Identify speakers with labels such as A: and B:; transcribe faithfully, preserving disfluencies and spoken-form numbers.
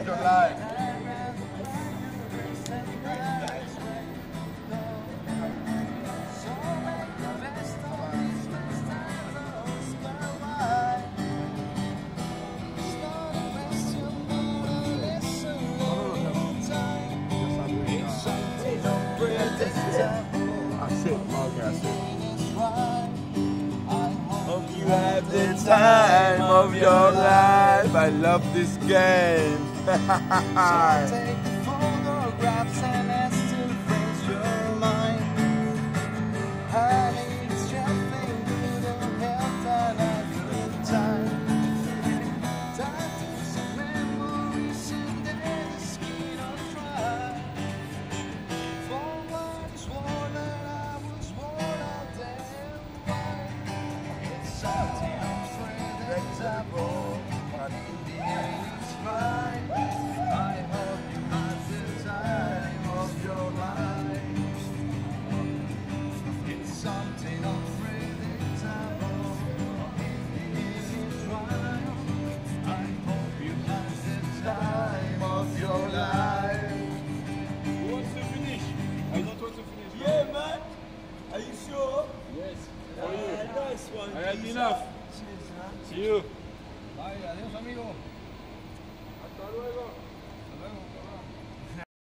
A: of your life.
B: Hope you have the time of your life. I love this game.
C: Take the photographs and ask to freeze your mind. Honey, it's traffic, good and health, and after time. Time to some memories and then the skin of pride. For what is war that I was worn out there. It's something unforgettable, but in the end it's fine. I hope you had the time of your life. It's something unpredictable, but in the end it's fine. I hope you had the time of your life.
D: Who wants to finish? I don't want to finish.
B: Yeah, man. Are you sure?
D: Yes.
B: For you. Nice one.
D: I had enough. See you.
A: Bye, adiós amigo.
B: Hasta luego.
A: Hasta luego.